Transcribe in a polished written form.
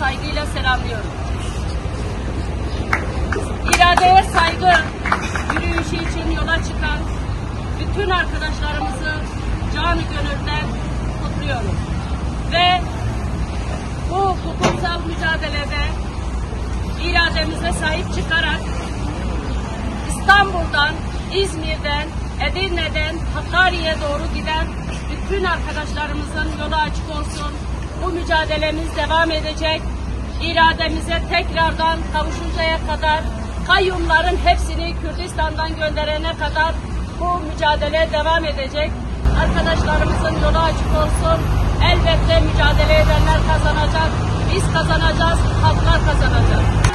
saygıyla selamlıyorum. İradeye saygı yürüyüşü için yola çıkan bütün arkadaşlarımızı canı gönülden kutluyorum. Ve bu hukuksal mücadelede irademize sahip çıkarak İstanbul'dan, İzmir'den, Edirne'den, Hakkari'ye doğru giden bütün arkadaşlarımızın yolu açık olsun. Bu mücadelemiz devam edecek. İrademize tekrardan kavuşuncaya kadar, kayyumların hepsini Kürdistan'dan gönderene kadar bu mücadele devam edecek. Arkadaşlarımızın yolu açık olsun. Elbette mücadele edenler kazanacak. Biz kazanacağız, halklar kazanacak.